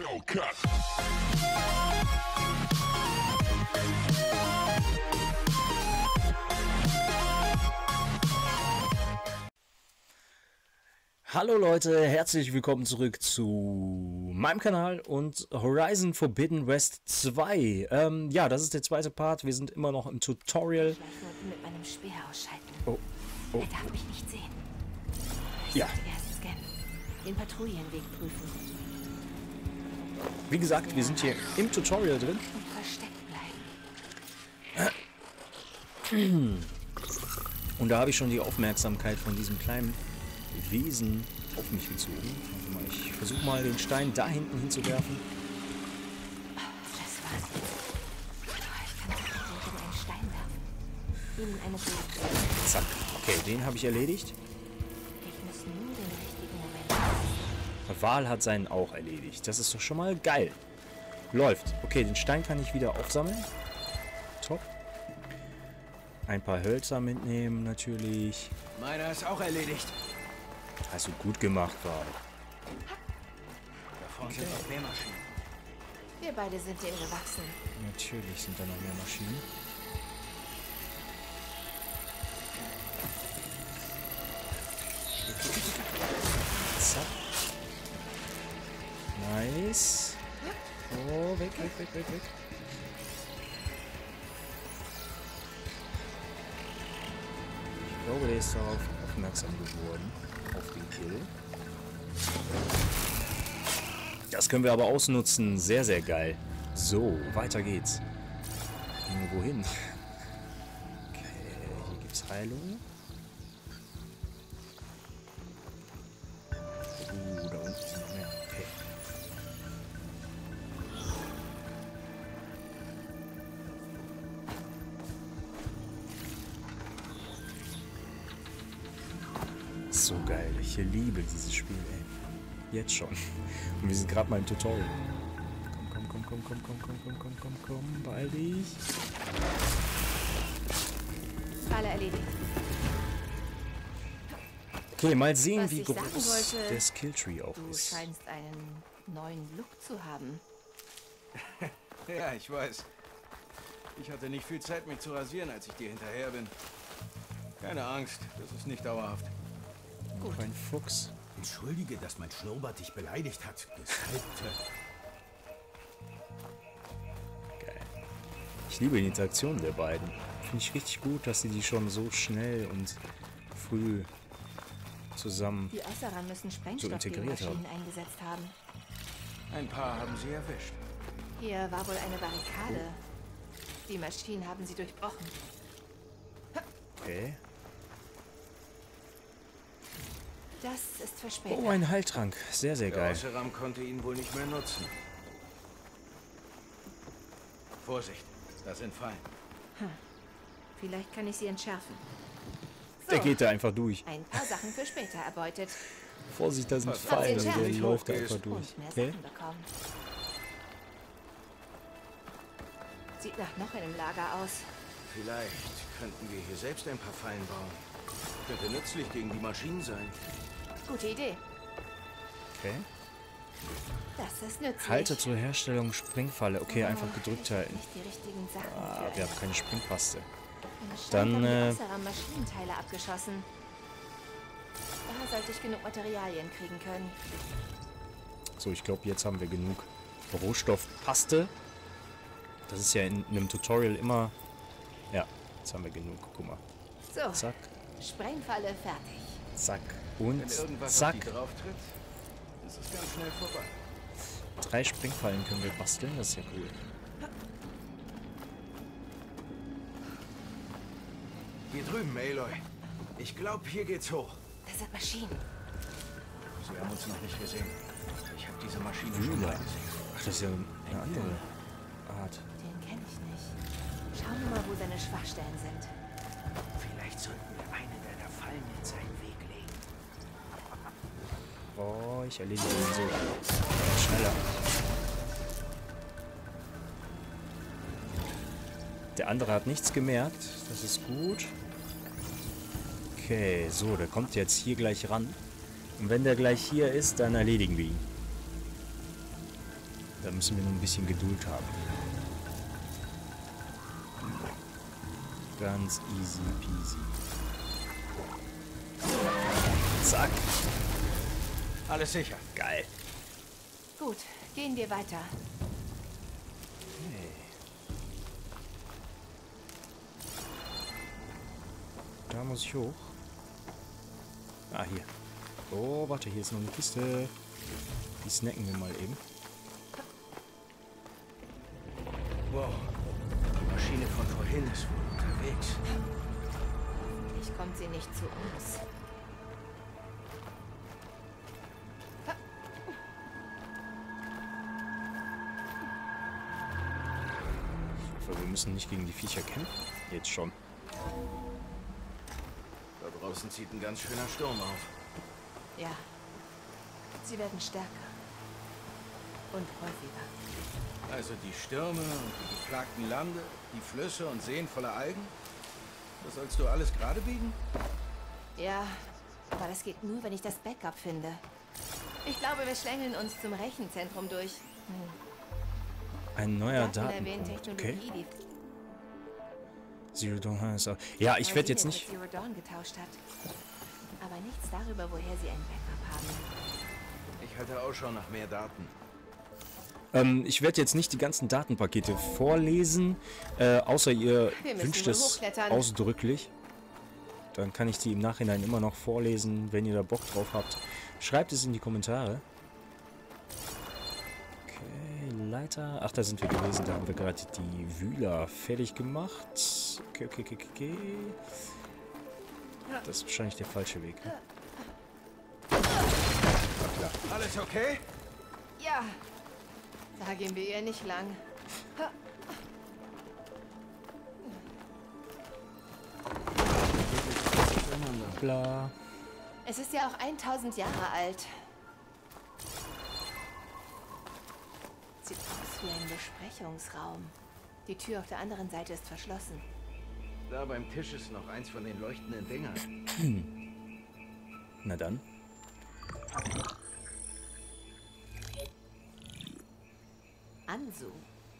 Hellcat. Hallo Leute, herzlich willkommen zurück zu meinem Kanal und Horizon Forbidden West 2. Ja, das ist der zweite Part. Wir sind immer noch im Tutorial. Ich wollte mit meinem Speer ausschalten. Oh. Er darf mich nicht sehen. Ich Ja. sollte erst scannen. Den Patrouillenweg prüfen. Wie gesagt, wir sind hier im Tutorial drin. Und versteckt bleiben. Und da habe ich schon die Aufmerksamkeit von diesem kleinen Wesen auf mich gezogen. Warte mal, ich versuche mal den Stein da hinten hinzuwerfen. Das war's. Ich kann gegen einen Stein werfen. Ihnen eine Bild. Zack. Okay, den habe ich erledigt. Ich muss nur den richtigen Moment haben. Wal hat seinen auch erledigt. Das ist doch schon mal geil. Läuft. Okay, den Stein kann ich wieder aufsammeln. Top. Ein paar Hölzer mitnehmen natürlich. Meiner ist auch erledigt. Hast du gut gemacht, Wal. Da vorne sind noch mehr Maschinen. Wir beide sind dem gewachsen. Natürlich sind da noch mehr Maschinen. Zack. Nice. Oh, weg, weg, weg, weg, weg. Ich glaube, der ist darauf aufmerksam geworden. Auf den Kill. Das können wir aber ausnutzen. Sehr, sehr geil. So, weiter geht's. Wohin? Okay, hier gibt's Heilung. Da unten sind noch mehr. Okay. So geil. Ich liebe dieses Spiel, ey. Jetzt schon. Und wir sind gerade mal im Tutorial. Komm, beeil dich. Alle erledigt. Okay, mal sehen, Was wie ich sagen groß wollte, der Skilltree auch Du ist. scheinst einen neuen Look zu haben. Ja, ich weiß. Ich hatte nicht viel Zeit, mich zu rasieren, als ich dir hinterher bin. Keine Angst, das ist nicht dauerhaft. Gut. Ein Fuchs. Entschuldige, dass mein Schnurrbart dich beleidigt hat. Gesalbte. Geil. Ich liebe die Interaktion der beiden. Finde ich richtig gut, dass sie die schon so schnell und früh zusammen Die Äußerer müssen Sprengstoff gegen integriert Maschinen eingesetzt haben. Ein paar haben sie erwischt. Hier war wohl eine Barrikade. Die Maschinen haben sie durchbrochen. Okay. Das ist für später. Oh, ein Heiltrank. Sehr, sehr Der geil. Osseram konnte ihn wohl nicht mehr nutzen. Vorsicht, das sind Fallen. Vielleicht kann ich sie entschärfen. So, Der geht da einfach durch. ein paar Sachen für später erbeutet. Vorsicht, da sind Was Fallen. jetzt Und der nicht läuft da hochgehst. einfach durch. Und mehr Okay. Sachen bekommen. Sieht nach noch einem Lager aus. Vielleicht könnten wir hier selbst ein paar Fallen bauen. Könnte nützlich gegen die Maschinen sein. Gute Idee. Okay. Das ist nützlich. Halte zur Herstellung Springfalle. Okay, einfach gedrückt Ich hab halten. nicht die richtigen Sachen Ah, für wir es. haben keine Springpaste. Anscheinend Dann, haben die Äußerer Maschinenteile abgeschossen. Da sollte ich genug Materialien kriegen können. So, ich glaube, jetzt haben wir genug Rohstoffpaste. Das ist ja in einem Tutorial immer... Ja, jetzt haben wir genug. Guck mal. So, Zack, Sprengfalle fertig. zack und Wenn irgendwas zack. auf die drauf tritt, ist es ganz schnell vorbei. 3 Springfallen können wir basteln. Das ist ja cool. Hier drüben, Aloy. Ich glaube, hier geht's hoch. Das sind Maschinen. Sie haben uns noch nicht gesehen. Ich habe diese Maschine schon mal gesehen. Ach, das ist ja eine andere Art. Den kenne ich nicht. Schauen wir mal, wo seine Schwachstellen sind. Vielleicht sollten wir eine deiner Fallen in seinen Weg legen. Oh, ich erledige ihn so. Schneller. Der andere hat nichts gemerkt. Das ist gut. Okay, so, der kommt jetzt hier gleich ran. Und wenn der gleich hier ist, dann erledigen wir ihn. Da müssen wir nur ein bisschen Geduld haben. Ganz easy peasy. Zack. Alles sicher. Geil. Gut, gehen wir weiter. Okay. Da muss ich hoch. Ah, hier. Oh, warte, hier ist noch eine Kiste. Die snacken wir mal eben. Wow. Die Maschine von vorhin ist wohl unterwegs. Hoffentlich kommt sie nicht zu uns. Ich hoffe, wir müssen nicht gegen die Viecher kämpfen. Jetzt schon. Da draußen zieht ein ganz schöner Sturm auf. Ja. Sie werden stärker. Und häufiger. Also die Stürme und die geplagten Lande, die Flüsse und Seen voller Algen. Das sollst du alles gerade biegen? Ja, aber das geht nur, wenn ich das Backup finde. Ich glaube, wir schlängeln uns zum Rechenzentrum durch. Ein neuer Wir hatten erwähnt, Datenpunkt. Technologie, Okay. die Zero Dawn ist auch. Ja, ich werde jetzt nicht. Zero Dawn getauscht hat. Aber nichts darüber, woher sie ein Backup haben. Ich halte Ausschau nach mehr Daten. Ich werde jetzt nicht die ganzen Datenpakete vorlesen, außer ihr Wir müssen wünscht wohl es hochklettern. ausdrücklich. Dann kann ich die im Nachhinein immer noch vorlesen, wenn ihr da Bock drauf habt. Schreibt es in die Kommentare. Okay, Leiter. Ach, da sind wir gewesen. Da haben wir gerade die Wühler fertig gemacht. Okay. Das ist wahrscheinlich der falsche Weg. Ne? War klar. Alles okay? Ja, da gehen wir ihr nicht lang. Bla. Es ist ja auch 1000 Jahre alt. Sieht aus wie ein Besprechungsraum. Die Tür auf der anderen Seite ist verschlossen. Da beim Tisch ist noch eins von den leuchtenden Dingern. Na dann. Ansu.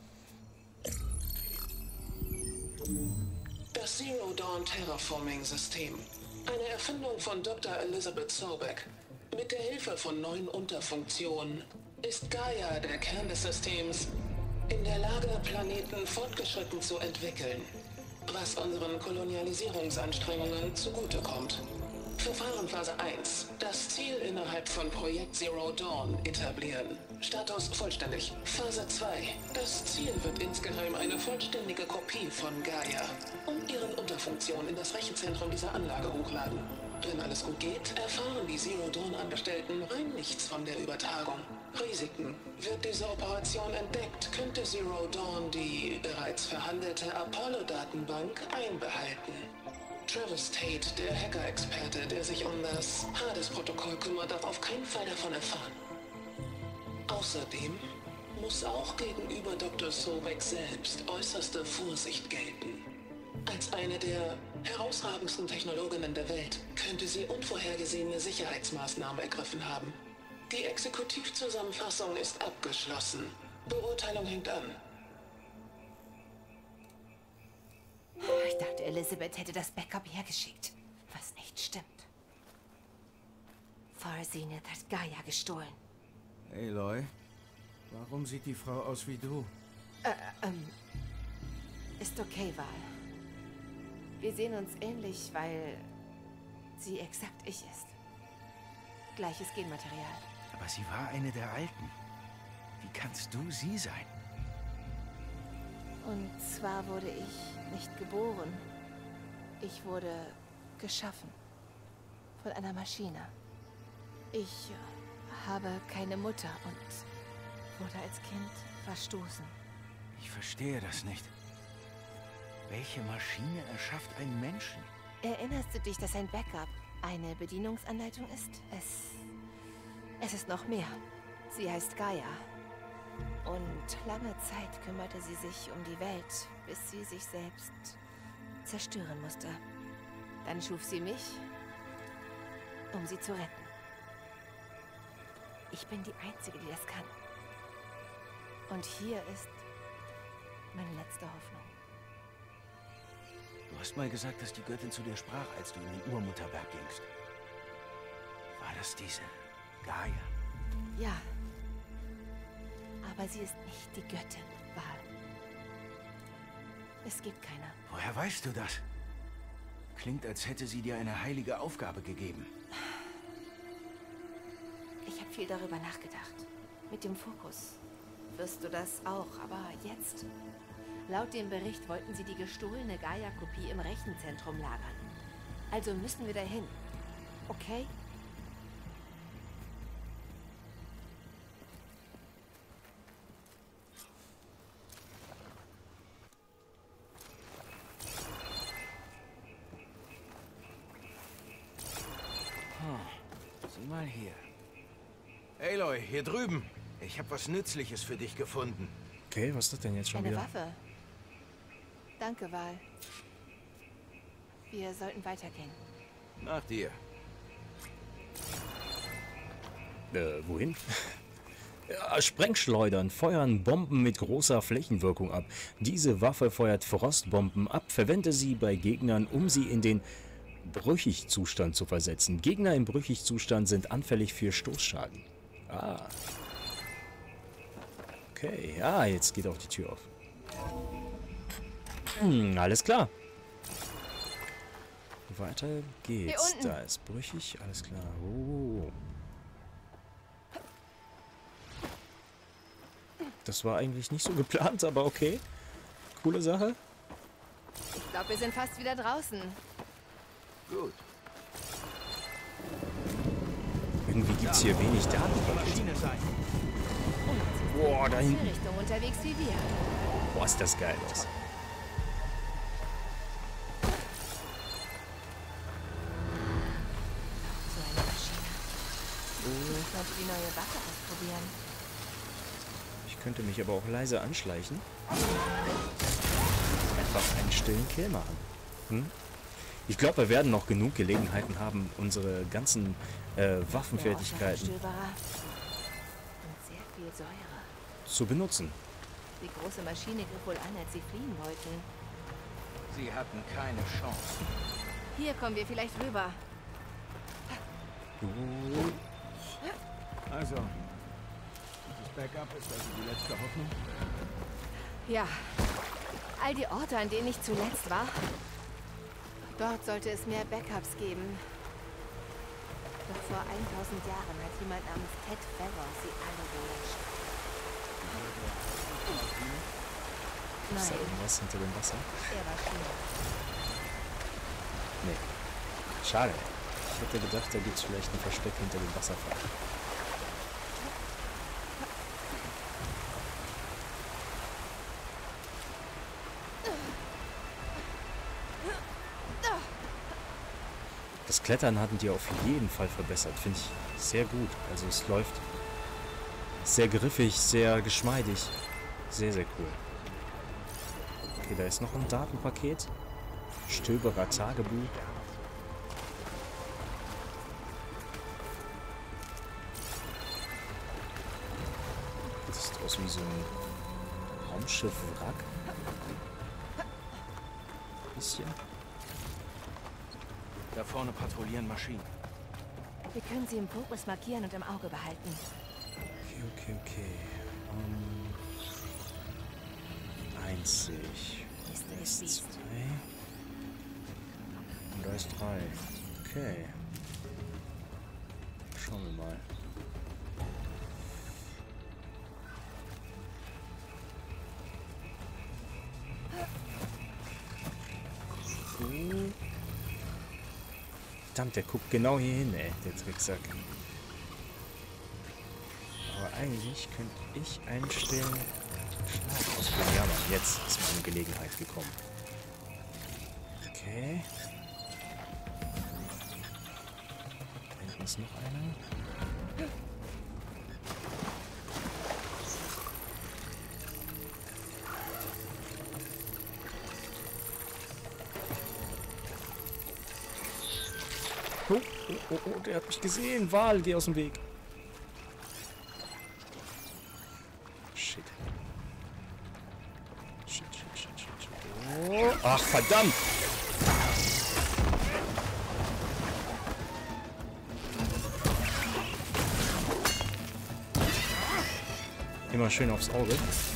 Das Zero Dawn Terraforming System. Eine Erfindung von Dr. Elizabeth Sobeck. Mit der Hilfe von 9 Unterfunktionen ist Gaia, der Kern des Systems, in der Lage, Planeten fortgeschritten zu entwickeln, was unseren Kolonialisierungsanstrengungen zugutekommt. Verfahrenphase 1. Das Ziel innerhalb von Projekt Zero Dawn etablieren. Status vollständig. Phase 2. Das Ziel wird insgeheim eine vollständige Kopie von Gaia und ihren Unterfunktionen in das Rechenzentrum dieser Anlage hochladen. Wenn alles gut geht, erfahren die Zero Dawn-Angestellten rein nichts von der Übertragung. Risiken. Wird diese Operation entdeckt, könnte Zero Dawn die bereits verhandelte Apollo-Datenbank einbehalten. Travis Tate, der Hacker-Experte, der sich um das Hades-Protokoll kümmert, darf auf keinen Fall davon erfahren. Außerdem muss auch gegenüber Dr. Sobeck selbst äußerste Vorsicht gelten. Als eine der herausragendsten Technologinnen der Welt könnte sie unvorhergesehene Sicherheitsmaßnahmen ergriffen haben. Die Exekutivzusammenfassung ist abgeschlossen. Beurteilung hängt an. Ich dachte, Elizabeth hätte das Backup hergeschickt. Was nicht stimmt. Farzenith hat Gaia gestohlen. Aloy, warum sieht die Frau aus wie du? Ist okay, Val. Wir sehen uns ähnlich, weil sie exakt ich ist. Gleiches Genmaterial. Aber sie war eine der Alten. Wie kannst du sie sein? Und zwar wurde ich nicht geboren. Ich wurde geschaffen. Von einer Maschine. Ich habe keine Mutter und wurde als Kind verstoßen. Ich verstehe das nicht. Welche Maschine erschafft einen Menschen? Erinnerst du dich, dass ein Backup eine Bedienungsanleitung ist? Es ist noch mehr. Sie heißt Gaia. Und lange Zeit kümmerte sie sich um die Welt, bis sie sich selbst zerstören musste. Dann schuf sie mich, um sie zu retten. Ich bin die Einzige, die das kann. Und hier ist meine letzte Hoffnung. Du hast mal gesagt, dass die Göttin zu dir sprach, als du in den Urmutterberg gingst. War das diese Gaia? Ja. Aber sie ist nicht die Göttin, Val. Es gibt keine. Woher weißt du das? Klingt, als hätte sie dir eine heilige Aufgabe gegeben. Ich habe viel darüber nachgedacht. Mit dem Fokus wirst du das auch, aber jetzt. Laut dem Bericht wollten sie die gestohlene Gaia-Kopie im Rechenzentrum lagern. Also müssen wir dahin. Okay? Sieh mal hier. Aloy, hier drüben. Ich habe was Nützliches für dich gefunden. Okay, was ist das denn jetzt schon Eine wieder? Waffe. Danke, Val. Wir sollten weitergehen. Nach dir. Wohin? Ja, Sprengschleudern feuern Bomben mit großer Flächenwirkung ab. Diese Waffe feuert Frostbomben ab. Verwende sie bei Gegnern, um sie in den Brüchigzustand zu versetzen. Gegner im Brüchigzustand sind anfällig für Stoßschaden. Ah. Okay, ja, jetzt geht auch die Tür auf. Alles klar. Weiter geht's. Da ist brüchig, alles klar. Oh. Das war eigentlich nicht so geplant, aber okay. Coole Sache. Ich glaube, wir sind fast wieder draußen. Gut. Irgendwie gibt es hier wenig Datenpaket. Boah, da In hinten. die Richtung unterwegs wie wir. Boah, ist das geil aus. So eine Maschine. Ich könnte die neue Waffe ausprobieren. Ich könnte mich aber auch leise anschleichen. Einfach einen stillen Kill machen. Ich glaube, wir werden noch genug Gelegenheiten haben, unsere ganzen Waffenfertigkeiten Stöberer. Und sehr viel Säure. zu benutzen. Die große Maschine griff wohl an, als sie fliehen wollten. Sie hatten keine Chance. Hier kommen wir vielleicht rüber. Also, das Backup ist also die letzte Hoffnung? Ja. All die Orte, an denen ich zuletzt war. Dort sollte es mehr Backups geben. Doch vor 1000 Jahren hat jemand namens Ted Ferrer sie alle gelöscht. Ist da Nein, irgendwas hinter dem Wasser? er war schlimmer. Nee. Schade. Ich hätte gedacht, da gibt es vielleicht ein Versteck hinter dem Wasserfall. Das Klettern hatten die auf jeden Fall verbessert. Finde ich sehr gut. Also es läuft sehr griffig, sehr geschmeidig. Sehr, sehr cool. Okay, da ist noch ein Datenpaket. Stöberer Tagebuch. Das sieht aus wie so ein Raumschiff-Wrack. Bisschen. Da vorne patrouillieren Maschinen. Wir können sie im Fokus markieren und im Auge behalten. Okay. 1 sehe ich. Ist Da es ist 2. Biest. Und da ist 3. Okay. Schauen wir mal. Verdammt, der guckt genau hier hin, ey, der Tricksack. Aber eigentlich könnte ich einstellen, Schlag ausführen. Ja, Mann, jetzt ist meine Gelegenheit gekommen. Okay. Da hinten ist noch einer. Oh, der hat mich gesehen. Wal, geh aus dem Weg. shit. Shit. Oh, ach, verdammt! Immer schön aufs Auge.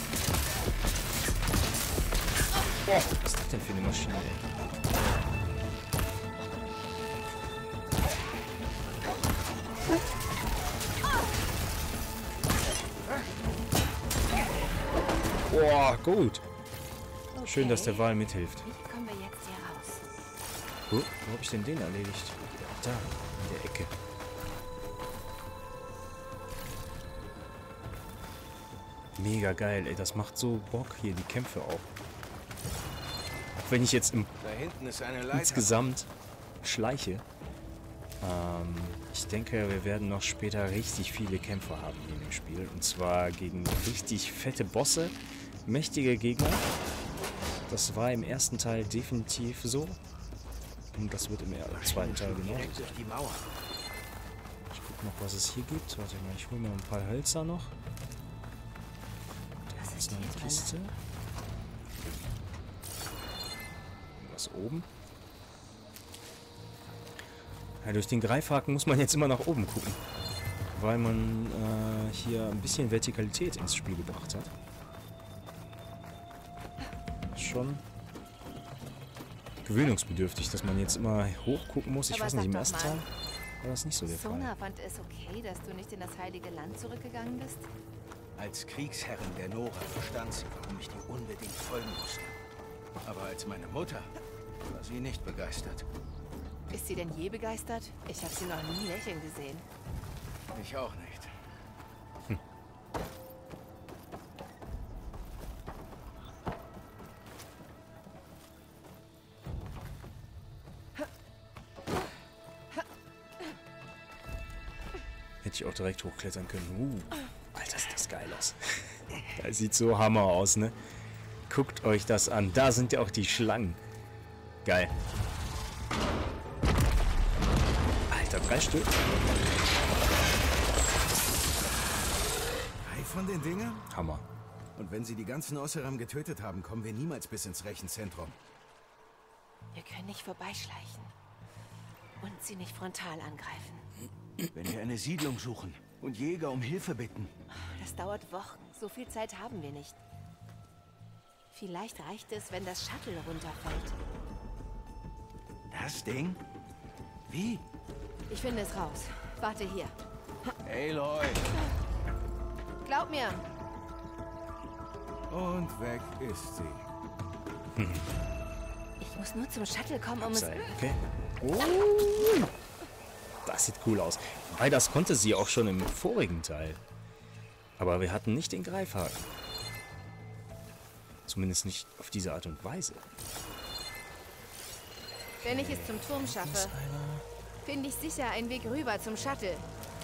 Boah, was ist das denn für eine Maschine, ey? Boah, gut. Schön, dass der Wal mithilft. Wie kommen wir jetzt hier raus? Wo habe ich denn den erledigt? Da, in der Ecke. Mega geil, ey. Das macht so Bock hier, die Kämpfe auch. Auch wenn ich jetzt Da hinten ist eine Leiter. insgesamt schleiche. Ich denke, wir werden noch später richtig viele Kämpfe haben hier in dem Spiel. Und zwar gegen richtig fette Bosse, mächtige Gegner. Das war im ersten Teil definitiv so. Und das wird im zweiten Teil genau. Direkt durch die Mauer. Ich guck noch, was es hier gibt. Warte mal, ich hole mir ein paar Hölzer noch. Da ist noch eine Kiste. Was oben? Ja, durch den Greifhaken muss man jetzt immer nach oben gucken. Weil man hier ein bisschen Vertikalität ins Spiel gebracht hat. Schon gewöhnungsbedürftig, dass man jetzt immer hochgucken muss. Ich Aber weiß nicht, sag im doch ersten mal, Teil war das nicht so der Fall. Sona fand es okay, dass du nicht in das Heilige Land zurückgegangen bist? Als Kriegsherrin der Nora verstand sie, warum ich dir unbedingt folgen musste. Aber als meine Mutter war sie nicht begeistert. Ist sie denn je begeistert? Ich habe sie noch nie lächeln gesehen. Ich auch nicht. Hätte ich auch direkt hochklettern können. Alter, sieht das geil aus. Das sieht so Hammer aus, ne? Guckt euch das an. Da sind ja auch die Schlangen. Geil. Alter, 3 Stück. 3 von den Dingern? Hammer. Und wenn sie die ganzen Osseram getötet haben, kommen wir niemals bis ins Rechenzentrum. Wir können nicht vorbeischleichen. Und sie nicht frontal angreifen. Wenn wir eine Siedlung suchen und Jäger um Hilfe bitten. Das dauert Wochen. So viel Zeit haben wir nicht. Vielleicht reicht es, wenn das Shuttle runterfällt. Das Ding? Wie? Ich finde es raus. Warte hier. Aloy! Glaub mir. Und weg ist sie. Ich muss nur zum Shuttle kommen, um es... Sein. Okay. Oh. Das sieht cool aus. Weil das konnte sie auch schon im vorigen Teil. Aber wir hatten nicht den Greifhaken. Zumindest nicht auf diese Art und Weise. Wenn ich es zum Turm schaffe, finde ich sicher einen Weg rüber zum Shuttle.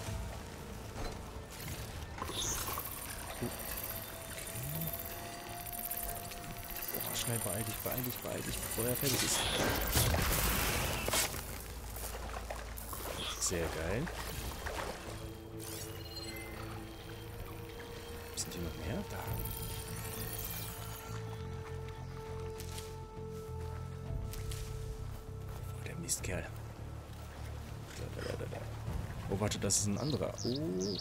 Oh, schnell, beeil dich, bevor er fertig ist. Sehr geil. Sind hier noch mehr? Da. Oh, der Mistkerl. Da. Oh, warte, das ist ein anderer. Oh.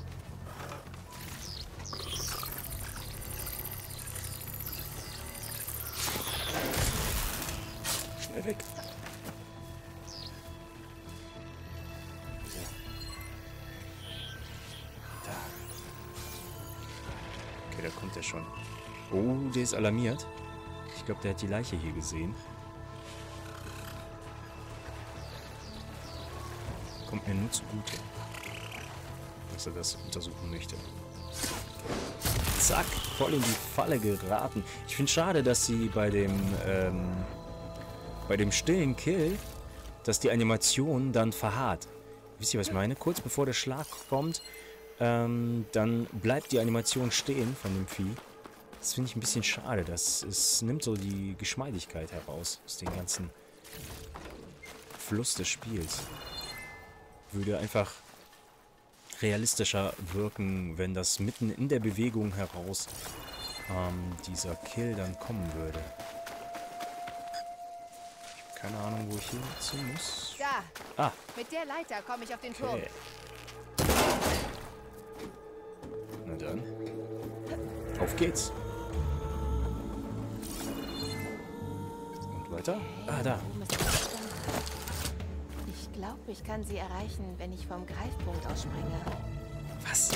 Schnell weg. Okay, da kommt er schon. Oh, der ist alarmiert. Ich glaube, der hat die Leiche hier gesehen. Kommt mir nur zugute, dass er das untersuchen möchte. Zack, voll in die Falle geraten. Ich finde schade, dass sie bei dem stillen Kill, dass die Animation dann verharrt. Wisst ihr, was ich meine? Kurz bevor der Schlag kommt, dann bleibt die Animation stehen von dem Vieh. Das finde ich ein bisschen schade. Es nimmt so die Geschmeidigkeit heraus aus dem ganzen Fluss des Spiels. Würde einfach realistischer wirken, wenn das mitten in der Bewegung heraus dieser Kill dann kommen würde. Keine Ahnung, wo ich hinziehen muss. Da! Ah, Mit der Leiter komme ich auf den Turm. okay. Na dann. Auf geht's. Und weiter? Ah, da. Oben ist eine Stange. Ich glaube, ich kann sie erreichen, wenn ich vom Greifpunkt ausspringe. Was?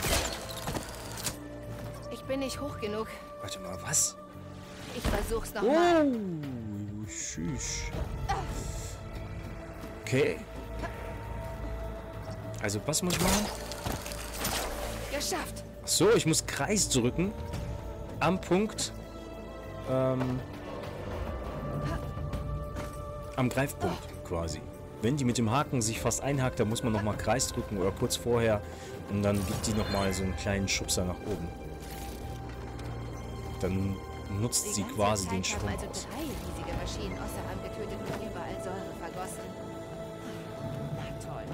Ich bin nicht hoch genug. Warte mal, was? Ich versuch's nochmal. Oh, tschüss. Okay. Also, was muss ich machen? Geschafft! Ach so, ich muss Kreis drücken. Am Punkt. Am Greifpunkt quasi. Wenn die mit dem Haken sich fast einhakt, dann muss man nochmal Kreis drücken oder kurz vorher. Und dann gibt die nochmal so einen kleinen Schubser nach oben. Dann nutzt sie ganze quasi Zeit den Schwung haben also aus. 3 riesige Maschinen Osseram getötet und überall Säure vergossen. Na toll.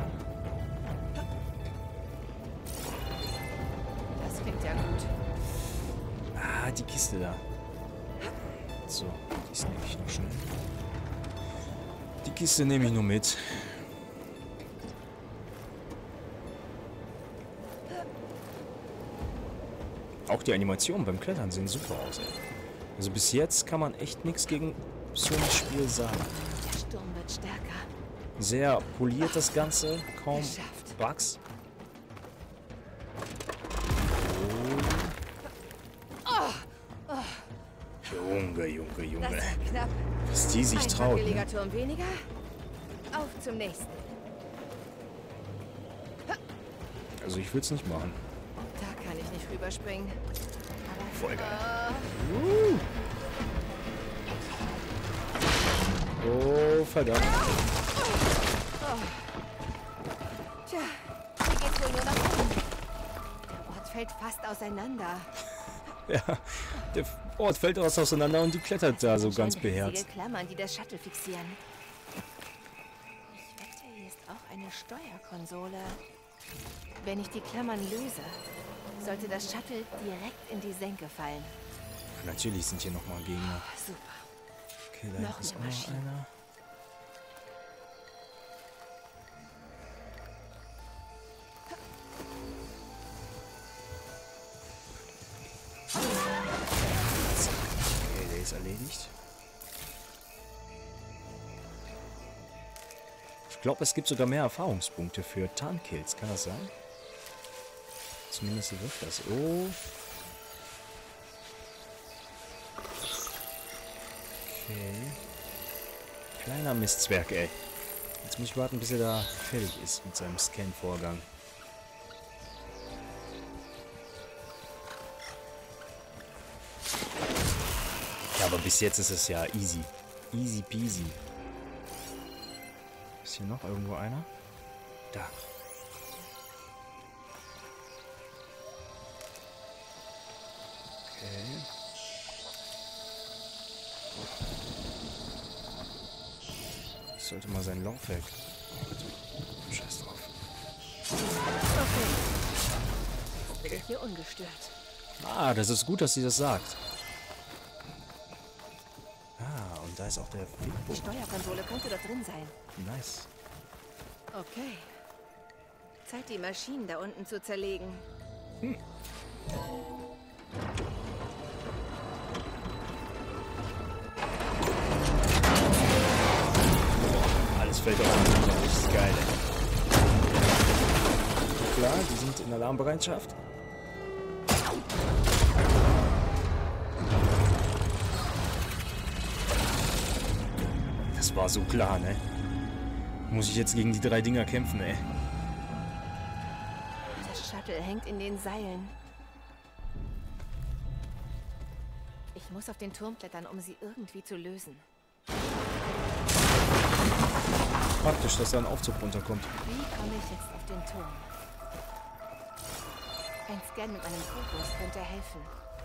Das klingt ja gut. Ah, die Kiste da. So, die nehme ich noch schnell. Die Kiste nehme ich nur mit. Auch die Animationen beim Klettern sehen super aus, ey. Also bis jetzt kann man echt nichts gegen so ein Spiel sagen. Der Sturm wird stärker. Sehr poliert das Ganze, kaum Geschafft. Bugs. Junge, Junge, Das Junge. war knapp. Was die sich Ein traut. Ne? wackeliger Turm weniger. Auf zum nächsten. Also ich will es nicht machen. Da kann ich nicht rüberspringen. Aber Voll geil. Oh, verdammt. Tja, hier geht's wohl nur nach oben. Der Ort fällt fast auseinander. Ja, der Ort fällt auseinander und die klettert da so ganz Scheint beherzt. riesige Klammern, die das Shuttle fixieren. Ich wette, hier ist auch eine Steuerkonsole. Wenn ich die Klammern löse, sollte das Shuttle direkt in die Senke fallen. Natürlich sind hier nochmal Gegner. Super. Okay, da Noch ist auch eine noch Maschine. einer. Okay, der ist erledigt. Ich glaube, es gibt sogar mehr Erfahrungspunkte für Tarnkills. Kann das sein? Zumindest wirkt das. Oh. Okay. Kleiner Mistzwerg, ey. Jetzt muss ich warten, bis er da fertig ist mit seinem Scan-Vorgang. Ja, aber bis jetzt ist es ja easy. Easy peasy. Ist hier noch irgendwo einer? Da. Okay. Ich sollte mal sein Laufwerk. Scheiß drauf. Okay. Bin ich hier ungestört. Ah, das ist gut, dass sie das sagt. Ah, und da ist auch der Die Wegpunkt. Steuerkonsole könnte da drin sein. Nice. Okay. Zeit, die Maschinen da unten zu zerlegen. Alles fällt auseinander. Das ist geil, ey. Klar, die sind in Alarmbereitschaft. Das war so klar, ne? Muss ich jetzt gegen die 3 Dinger kämpfen, ey. Das Shuttle hängt in den Seilen. Ich muss auf den Turm klettern, um sie irgendwie zu lösen. Praktisch, dass da ein Aufzug runterkommt. Wie komme ich jetzt auf den Turm? Ein Scan mit meinem Fokus könnte helfen.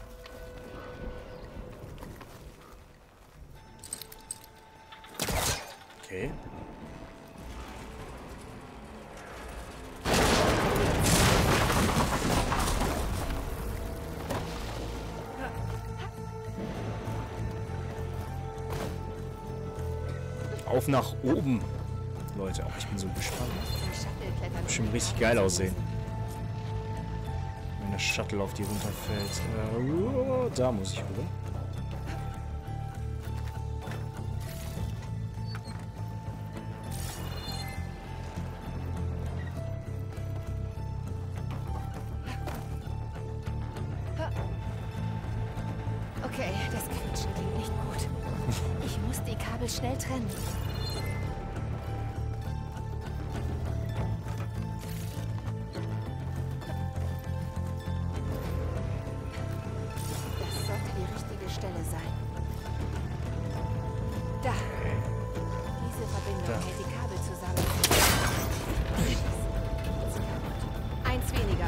Okay. auf nach oben. Leute, oh, ich bin so gespannt. Zum Shuttle klettern. Bestimmt richtig geil aussehen. Wenn der Shuttle auf die runterfällt. Da muss ich hoch. Okay, das Quietschen klingt nicht gut. Ich muss die Kabel schnell trennen. Das sollte die richtige Stelle sein. Da. Diese Verbindung Da. hält die Kabel zusammen. Eins weniger.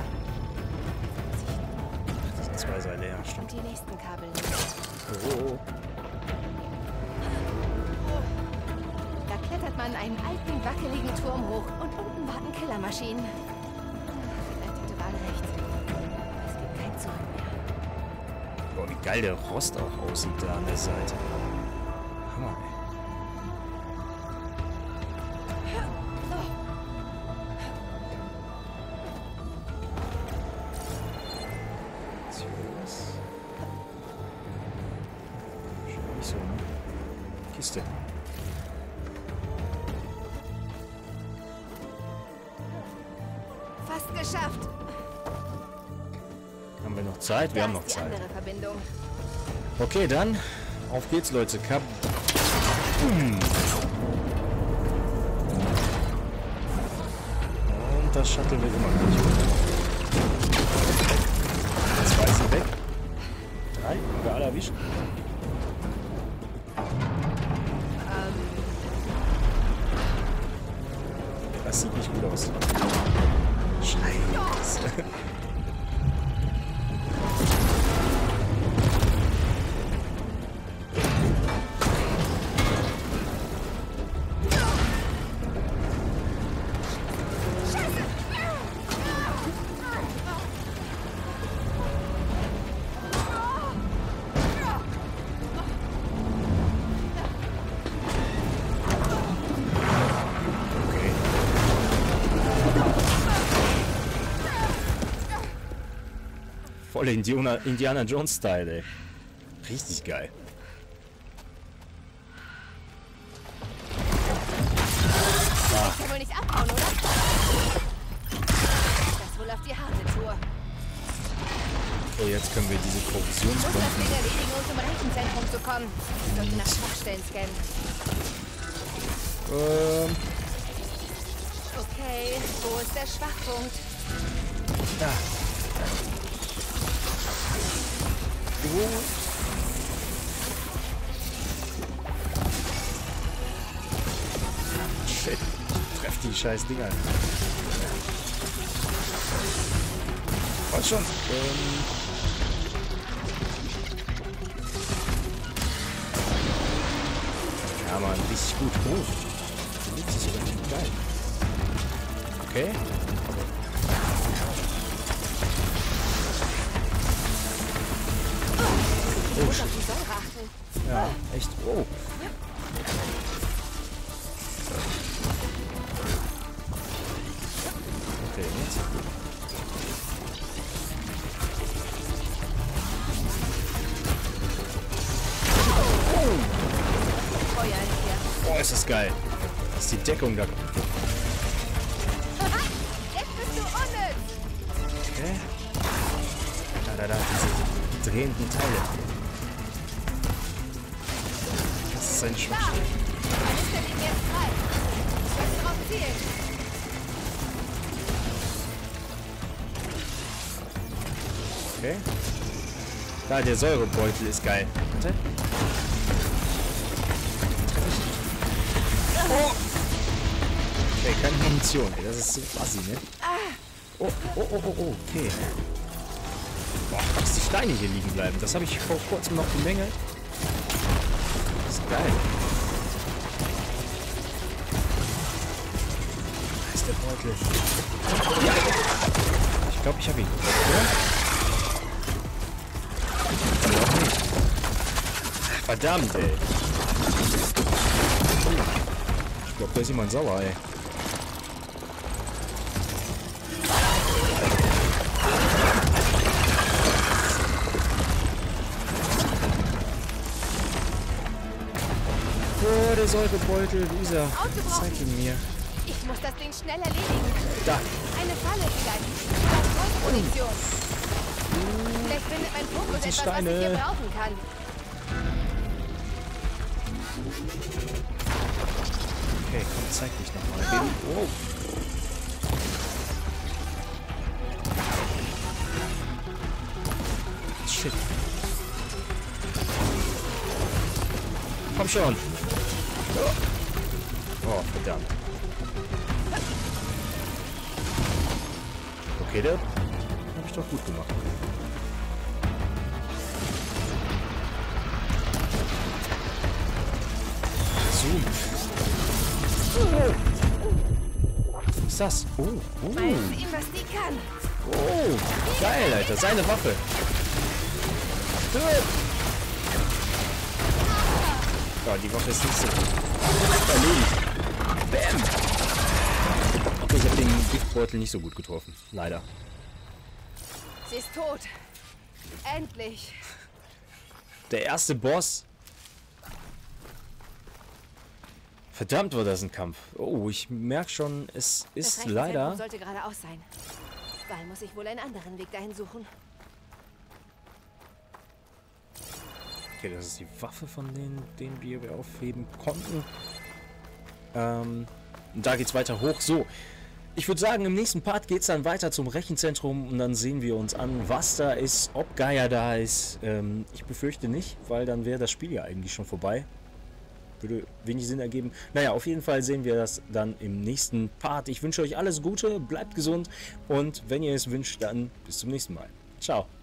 Das sind 2 Seile, ja, stimmt. Und die nächsten Kabel. Oh. Da klettert man einen alten, wackeligen Turm hoch und unten warten Killermaschinen. Vielleicht hatte Val recht. Es gibt kein Zurück mehr. Boah, wie geil der Rost auch aussieht da an der Seite. Hammer, ey. Ist hier was? Scheint nicht so, ne? Kiste. Fast geschafft. Haben wir noch Zeit? Wir haben noch Da ist die Zeit. andere Verbindung. Okay, dann auf geht's, Leute. Und das Shuttle wird immer gleich runter. 2 sind weg. 3, haben wir alle erwischt. Das sieht nicht gut aus. Scheiße. Okay. Voll Indiana Jones-Style, ey. Richtig geil. Ich kann wohl nicht abhauen, oder? Das wohl auf die harte Tour. So, jetzt können wir diese Ich muss das Korrosionsbomben. Ding erledigen, um zum Rechenzentrum zu kommen. Ich sollte nach Schwachstellen scannen. Okay, wo ist der Schwachpunkt? Da. Shit. Treff die scheiß Dinger. Und schon. Ja, Mann, richtig gut. Oh. Die liegt sich sogar nicht geil. Okay. Ich muss auf die Säure achten. Ja, echt. Oh. Okay, jetzt. Feuer in hier. Oh, ist das geil. Das ist die Deckung da. Haha, jetzt bist du unnütz. Okay. Da, diese drehenden Teile. Das ist eine Da, Schwachstelle. Kanister liegen jetzt frei. Ich werde drauf zielen. Okay. Da, der Säurebeutel ist geil. Warte. Oh! Okay, keine Munition. Ey, das ist so assi, ne? Oh, okay. Boah, dass die Steine hier liegen bleiben. Das habe ich vor kurzem noch bemängelt. Das ist geil. Da ist der Beutel. Ja! Ich glaube, ich habe ihn. Oder? Oder auch nicht. Verdammt, ey. Ich glaube, da ist jemand sauer, ey. Oh, der Säurebeutel, Lisa. Zeig ihn mir. Ich muss das Ding schnell erledigen. Da. Eine Falle vielleicht. Oder Munition. Vielleicht findet mein Fokus etwas, Steine. was ich hier brauchen kann. Okay, komm, zeig dich nochmal, Baby. Oh. Shit. Komm schon. Oh, verdammt. Okay, der habe ich doch gut gemacht. Zoom. Was ist das? Oh, Mal sehen, was die kann. oh, geil, Alter, seine Waffe. Ja, die Waffe ist nicht so gut. Erledigt. Bam. Okay, ich habe den Giftbeutel nicht so gut getroffen. Leider. Sie ist tot. Endlich. Der erste Boss. Verdammt, war das ein Kampf. Oh, ich merke schon, es ist Das leider... Rechenzentrum sollte geradeaus sein. Dann muss ich wohl einen anderen Weg dahin suchen. Okay, das ist die Waffe von denen, den wir aufheben konnten. Da geht's weiter hoch. So, ich würde sagen, im nächsten Part geht's dann weiter zum Rechenzentrum und dann sehen wir uns an, was da ist, ob Gaia da ist. Ich befürchte nicht, weil dann wäre das Spiel ja eigentlich schon vorbei. Würde wenig Sinn ergeben. Naja, auf jeden Fall sehen wir das dann im nächsten Part. Ich wünsche euch alles Gute, bleibt gesund und wenn ihr es wünscht, dann bis zum nächsten Mal. Ciao.